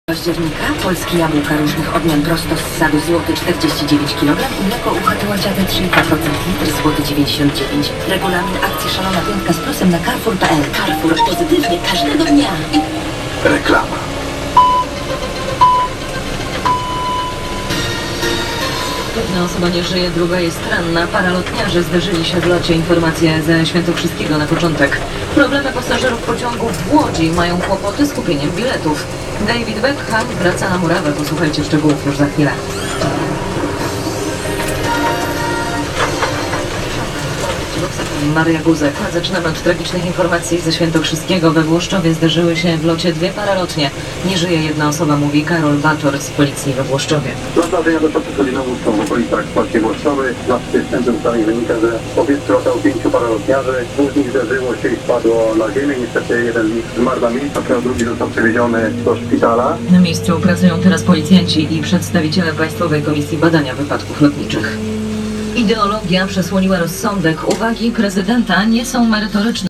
Października polskie jabłka różnych odmian prosto z sadu złoty 49 kg i mleko UHT łaciate 3,5% litr złoty 99. Regulamin akcji Szalona Piątka z plusem na Carrefour.pl. Carrefour pozytywnie każdego dnia. Reklama. Jedna osoba nie żyje, druga jest ranna. Paralotniarze zderzyli się w locie. Informacje ze Świętokrzyskiego na początek. Problemy pasażerów pociągów w Łodzi, mają kłopoty z kupieniem biletów. David Beckham wraca na murawę. Posłuchajcie szczegółów już za chwilę. Maria Guzek. Zaczynamy od tragicznych informacji ze Świętokrzyskiego. We Włoszczowie zderzyły się w locie dwie paralotnie. Nie żyje jedna osoba, mówi Karol Bator z policji we Włoszczowie. Do zdarzenia doszło przy godzinie 8 w okolicach Polskiej Włoszczowy. Na wstępnym ustaleniu wynika, że w powietrzu latało 5 paralotniarzy. Dwóch z nich zderzyło się i spadło na ziemię. Niestety jeden z nich zmarł na miejscu, a drugi został przewieziony do szpitala. Na miejscu pracują teraz policjanci i przedstawiciele Państwowej Komisji Badania Wypadków Lotniczych. Ideologia przesłoniła rozsądek. Uwagi prezydenta nie są merytoryczne.